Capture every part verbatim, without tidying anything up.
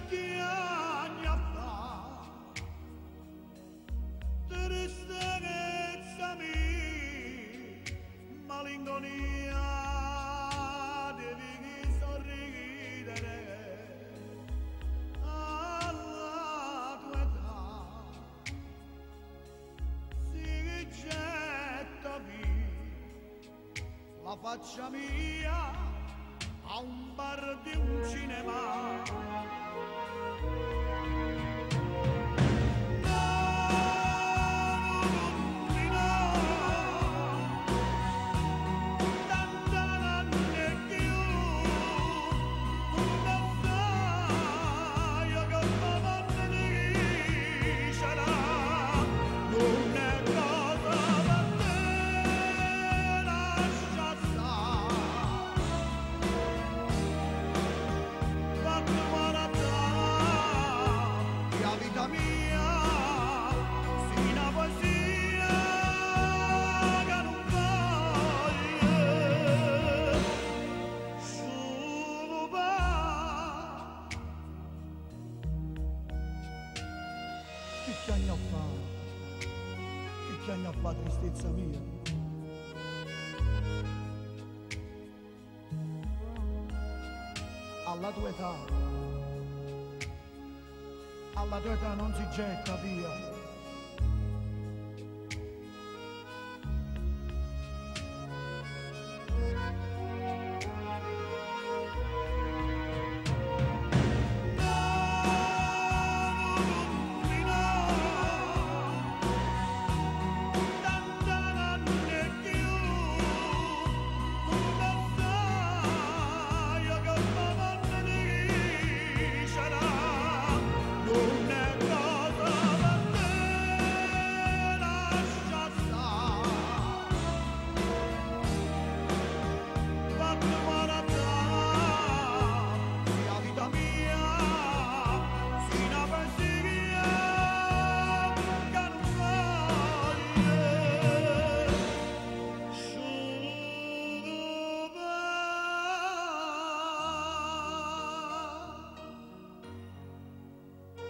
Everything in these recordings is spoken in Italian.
vecchi anni a fa, tristezza mia, malinconia, devi sorridere alla tua età, si getta via la faccia mia a un bar di un cinema. Che anni a fa, che anni a fa, tristezza mia. Alla tua età, alla tua età non si getta via.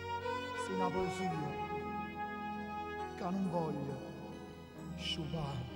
Una poesia che non voglio sciupare.